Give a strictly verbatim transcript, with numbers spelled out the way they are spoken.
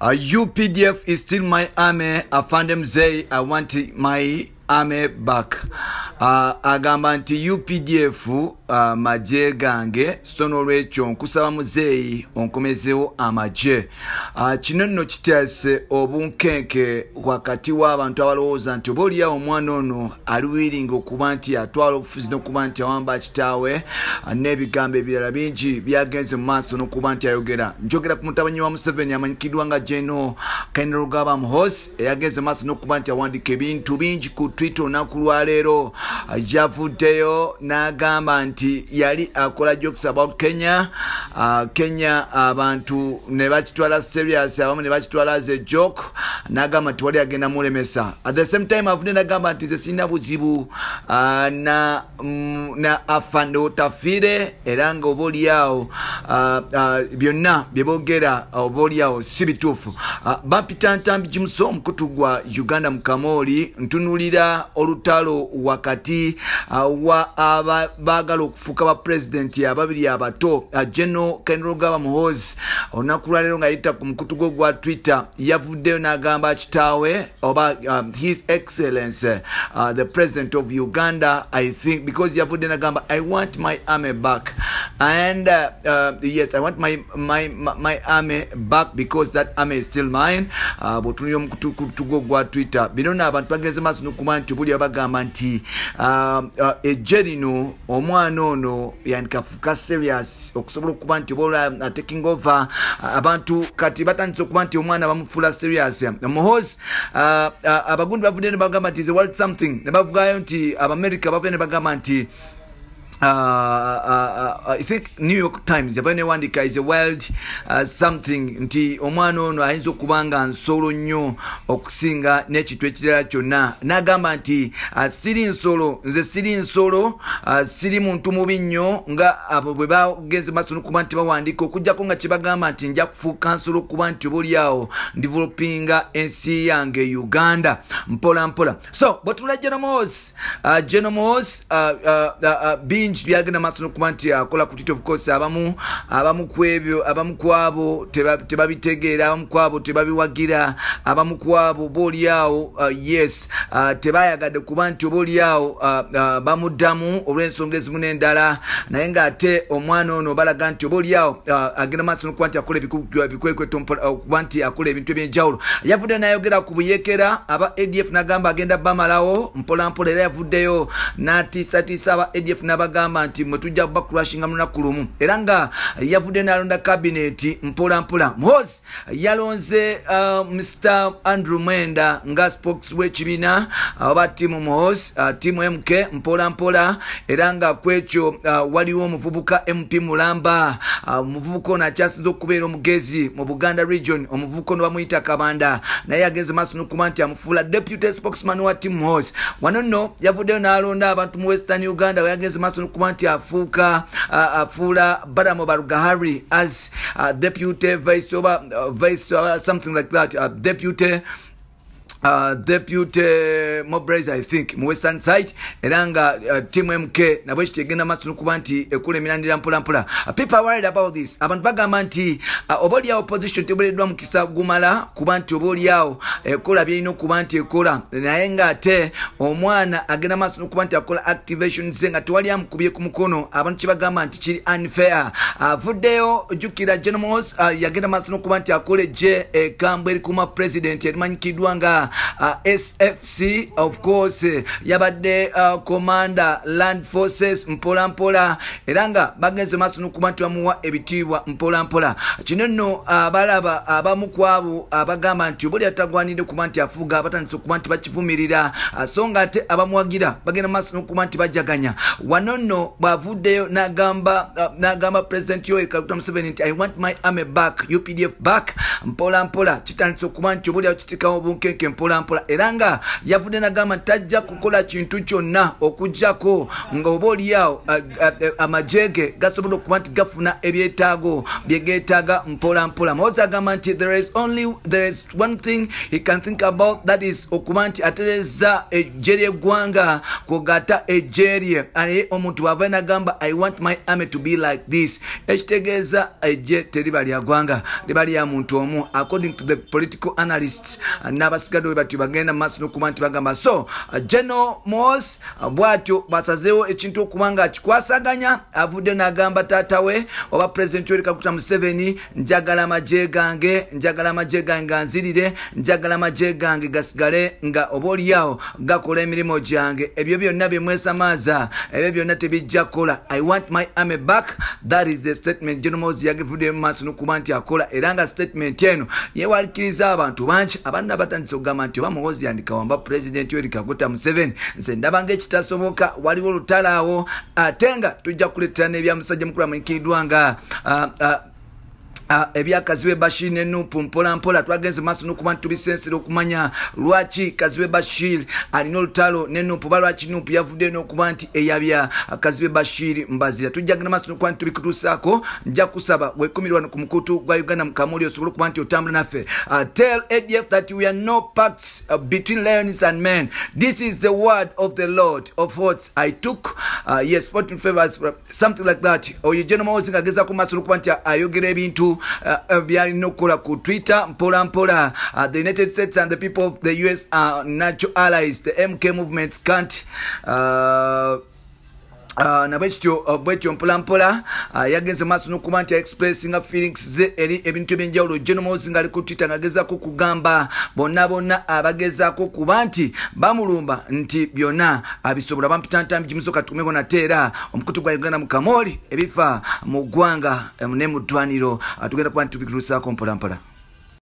Uh, U P D F is still my army. I found them say I want my army back. Uh, agamba nti U P D F uh, maje gange sono lwekyo nkusaba muzeeyi onkomezewo amaje. Uh, kino nno kitase obunkenke wakati w'abantu abalowooza nti oba oliawo omwana ono aliwiringa okuba nti atwala obufuzi n'okuba nti awamba kitaawe uh, n'ebigambo ebirala bingi byagenze mu maaso n'okuba nti ayogera. Njogera ku mutabanyi wa Musveni amanyikiddwa nga General Kainerugaba Muhoozi eyagenze mu maaso n'okuba nti awandika ebintu bingi ku Twitter olunaku lwa leero. Yavuddeyo n'agamba nti yali akola jokes about Kenya. Uh, Kenya abantu ne bakitwala serious, abamu ne bakitwala as a joke. N'agamba nti wali agenda mulemesa. At the same time avudde n'agamba nti ze sina buzibu uh, na, mm, na afande otafire era nga oba oliawo uh, uh, byonna bye boogera oba oliawo si bituufu. Uh, Bampita Ntambi Jimuso omukutu gwa Uganda mu Kamoli ntunulira olutalo wakati uh, wa abagala okufuuka ba president ababiri abato. uh, General Kainerugaba Muhoozi olunaku lwa leero nga yita ku mukutu gwe gwa Twitter yavuddeyo n'agamba kitaawe oba um, His Excellency uh, the President of Uganda, I think, because yavudde n'agamba I want my army back and uh, uh, yes I want my, my, my, my army back because that army is still mine. uh, bw'otunulira omukutu gwe gwa Twitter bino n'abantu bagenze maaso n'okuba nti buli abagamba nti uh, uh, ejje lino omwana ono yandikafuka serious okusobola okuba nti oba uh, taking over uh, abantu kati batandise okuba nti omwana bamufula serious. Muhoozi uh, uh, abagundi bavudde ne bagamba nti is worth something ne bavugayo nti Abamerika bavudde ne bagamba nti Uh, uh, uh, I think New York Times yavane wandika is a wild uh, something nti omwana ono ayinza okubanga nsolo nnyo okusinga n'ekintu ekirala kyonna. N'agamba nti uh, siri nsolo, nze siri nsolo, uh, siri muntu mubi nnyo nga abo bwe bagenze maaso n'okuba nti bawandika okujjako nga kibagamba nti nja kufuuka nsolo okuba nti oba oliawo developinga ensi yange Uganda mpola mpola. So bw'otunula General Muhoozi uh, General Muhoozi uh, uh, uh, uh, bingi byagenda maaso n'okuba nti akola ku Twitter. Of course abamu abamu ku ebyo abamu ku abo tebabitegeera, abamu ku abo tebabiwagira, abamu ku abo booliawo uh, yes uh, tebayagadde kuba nti oba oliawo uh, uh, bamuddamu olw'ensonga ezimu n'endala, naye ng'ate omwana ono balaga nti oba oliawo uh, agenda maaso n'okuba nti akola ebikwekweto okuba nti akola ebintu eby'enjawulo. Yavudde n'ayogera ku buyeekera aba A D F n'agamba agenda bamalawo mpola mpola, era yavuddeyo n'atiisatiisa aba A D F n'abaga nti mwe tujja bakurashinga mu lunaku lumu, era nga yavudde n'alonda kabineti mpola mpola. Muhoozi yalonze uh, Mister Andrew Mwenda nga spokes w'ekibiina oba uh, tiimu Muhoozi uh, tiimu M K mpola mpola, era nga kwekyo uh, waliwo omuvubuka M P Mulamba. Omuvubuka uh, ono akyasinza okubeera omugezi mu Buganda region, omuvubuka ono bamuyita Kabanda, naye agenze maaso n'okuba nti amufuula deputy spokesman wa tiimu Muhoozi. Wano nno yavuddeyo n'alonda abantu mu Western Uganda, yagenze maaso n'okuba nti afuuka uh, afuula Baramo Barugahari as uh, deputy vice over uh, vice uh, something like that uh, deputy Uh, deputy Mobilize I think mu Western side, era nga uh, team M K nabwe kitegenda maaso n'okuba nti ekula emirandira mpola mpola. Uh, people are worried about this. Abantu bagamba nti uh, oba oliawo opposition tebuleddwa mu kisa gumala kuba nti oba oliawo ekola byerina okuba nti ekola, naye ng'ate omwana agenda maaso n'okuba nti akola activation ze nga tewali amukubye ku mukono. Abantu kibagamba nti kiri unfair. Avuddeyo uh, jjukira General Muhoozi uh, yagenda maaso n'okuba nti akola ejje ekambwe erikuma president erimanyikiddwa nga Uh, S F C of course uh, yabadde uh, commander land forces mpola mpola, era nga bagenze maaso n'okuba nti bamuwa ebitiibwa mpola mpola. Kino nno abalaba uh, abamu ku abo abagamba nti oba yatagwanidde kuba nti afuga abatandise okuba nti bakivumirira, uh, so nga ate abamuwagira bagenda maaso n'okuba nti bajaganya. Wano nno bw'avuddeyo n'agamba uh, n'agamba President Yoweri Kaguta Museveni nti I want my army back, U P D F back mpola mpola. Kitandise okuba nti oba oliawo kitekawo bunkenke mpola mpola era nga yavudde nagamba tajja kukola kintu kyonna okujjako nga oba oliawo amajege gasobola okuba nti gafuna ebyetaago byegeetaaga mpola mpola. Muhoozi agamba nti there is only there is one thing he can think about, that is okuba nti atereza ejje ly'eggwanga kugata ejje lye. Naye omuntu bw'ava nagamba I want my army to be like this, ekitegeeza ejje teriba lya ggwanga liba lya muntu omu, according to the political analysts n'abasigadde bwe batyo bagenda maaso n'okuba nti bagamba. So General Muhoozi bw'atyo basazeewo ekintu okuba nga akikwasaganya, avudde n'agamba taata we oba President Yoweri Kaguta Museveni, njagala amagye gange njagala amagye gange ganzirire, njagala amagye gange gasigale nga oba oliawo gakola emirimu gyange, ebyo byonna bye mwesamaaza ebyo byonna tebijja kukola. I want my army back. That is the statement General Muhoozi yagivudde mu maaso n'okuba nti akola, era nga statement eno yeewaliikiriza abantu bangi abalina batandise okugamba nti oba Muhoozi yandika wamba President Yoweri Kaguta Museveni. Nze ndaba ng'ekitasoboka, waliwo olutalaawo ate nga tujja kuleetera n'ebya musajja mukulu amanyikiddwa nga Uh, ebya Kaziwe Bashir ne Nuupu mpola mpola twagenze maaso n'okuba nti tubisensera okumanya lwaki Kaziwe Bashir alina olutalo ne Nuupu, oba lwaki Nuupu yavudde n'okuba nti eyabya Kaziwe Bashir mbazira. Tujja genda maaso n'okuba nti tubikutuusaako, nja kusaba weekumirwa ku mukutu gwa Uganda mu Kamuli osobole okuba nti otambula naffe. Uh, tell A D F that we are no pacts uh, between lions and men. This is the word of the Lord of what I took. Uh, yes, fourteen favors, something like that. Oyo General Muhoozi ng'ageza ku maaso n'okuba nti ayogera ebintu byalina okukola ku Twitter mpola mpola. Uh, the United States and the people of the U S are natural allies. The M K movements can't uh, Uh, na bwekityo uh, bwekityo mpola mpola uh, yagenze maaso n'okuba nti expressinga feelings ze eri ebintu ebyenjawulo. General Muhoozi ng'ali ku Twitter ng'agezaako kugamba bonna bonna abagezaako kuba nti bamulumba nti byonna abisobola bampitantambi gimusoka tukumeko nate era omukutu gwa Uganda mu Kamoli ebifa mu ggwanga ne mu ddwaniro. Uh, tugenda kuba nti tubikutuusaako mpola mpola.